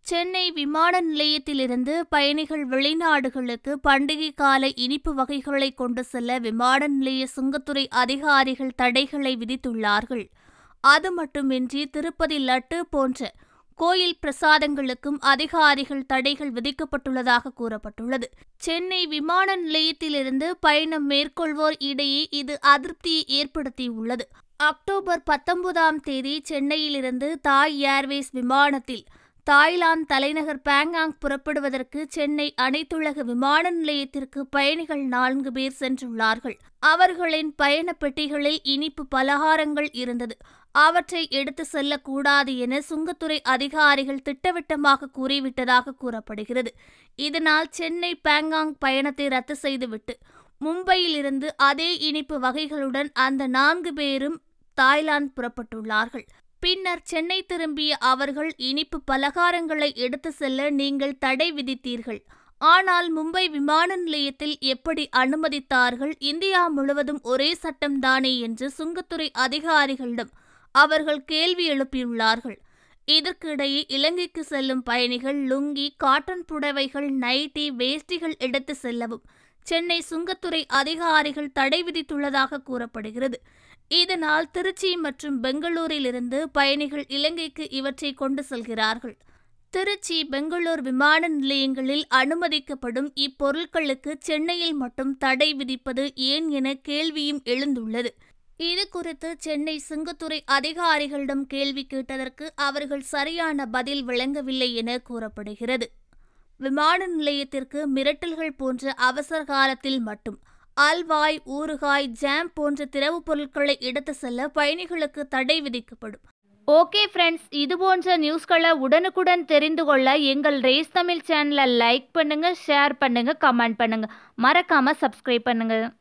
சென்னை விமான நிலையத்திலிருந்து பயணிகள் வெளிநாடுகளுக்கு பண்டிகை கால இனிப்பு வகைகளை கொண்டு செல்ல விமான நிலைய சுங்கத்துறை அதிகாரிகள் தடைகளை விதித்துள்ளார்கள். அது மட்டுமின்றி திருப்பதி லட்டு போன்ற கோயில் பிரசாதங்களுக்கும் அதிகாரிகள் தடைகள் விதிக்கப்பட்டுள்ளதாக கூறப்பட்டுள்ளது. சென்னை விமான நிலையத்திலிருந்து பயணம் மேற்கொள்வோர் இடையே இது அதிருப்தியை ஏற்படுத்தியுள்ளது. அக்டோபர் 19ஆம் தேதி சென்னையிலிருந்து தாய் ஏர்வேஸ் விமானத்தில் தாய்லாந்து தலைநகர் பேங்காங் புறப்படுவதற்கு சென்னை அனைத்துலக விமான நிலையத்திற்கு பயணிகள் 4 பேர் சென்றுள்ளார்கள். அவர்களின் பயண பெட்டிகளில் இனிப்பு பலகாரங்கள் இருந்தது. அவற்றை எடுத்து செல்லக்கூடாது என சுங்கத்துறை அதிகாரிகள் திட்டவட்டமாக கூறிவிட்டதாக கூறப்படுகிறது. இதனால் சென்னை பேங்காங் பயணத்தை ரத்து செய்துவிட்டு மும்பையிலிருந்து அதே இனிப்பு வகைகளுடன் அந்த 4 பேரும் தாய்லாந்து புறப்பட்டுள்ளார்கள். பின்னர் சென்னை திரும்பிய அவர்கள் இனிப்பு பலகாரங்களை எடுத்து செல்ல நீங்கள் தடை விதித்தீர்கள். ஆனால் மும்பை விமான நிலையத்தில் எப்படி அனுமதித்தார்கள்? இந்தியா முழுவதும் ஒரே சட்டம்தானே என்று சுங்கத்துறை அதிகாரிகளிடம் அவர்கள் கேள்வி எழுப்பியுள்ளார்கள். இதற்கிடையே இலங்கைக்கு செல்லும் பயணிகள் லுங்கி, காட்டன் புடவைகள், நைட்டி, வேஷ்டிகள் எடுத்து செல்லவும் சென்னை சுங்கத்துறை அதிகாரிகள் தடை விதித்துள்ளதாக கூறப்படுகிறது. இதனால் திருச்சி மற்றும் பெங்களூரிலிருந்து பயணிகள் இலங்கைக்கு இவற்றை கொண்டு செல்கிறார்கள். திருச்சி, பெங்களூர் விமான நிலையங்களில் அனுமதிக்கப்படும் இப்பொருட்களுக்கு சென்னையில் மட்டும் தடை விதிப்பது ஏன் என கேள்வியும் எழுந்துள்ளது. இது குறித்து சென்னை சுங்கத்துறை அதிகாரிகளிடம் கேள்வி கேட்டதற்கு அவர்கள் சரியான பதில் வழங்கவில்லை என கூறப்படுகிறது. விமான நிலையத்திற்கு மிரட்டல்கள் போன்ற அவசர காலத்தில் மட்டும் அல்வாய், ஊறுகாய், ஜாம் போன்ற திரவு பொருட்களை எடுத்து செல்ல பயணிகளுக்கு தடை விதிக்கப்படும். ஓகே ஃப்ரெண்ட்ஸ், இது போன்ற நியூஸ்களை உடனுக்குடன் தெரிந்து கொள்ள எங்கள் ரேஸ் தமிழ் சேனலை லைக் பண்ணுங்க, ஷேர் பண்ணுங்க, கமெண்ட் பண்ணுங்க, மறக்காம சப்ஸ்கிரைப் பண்ணுங்க.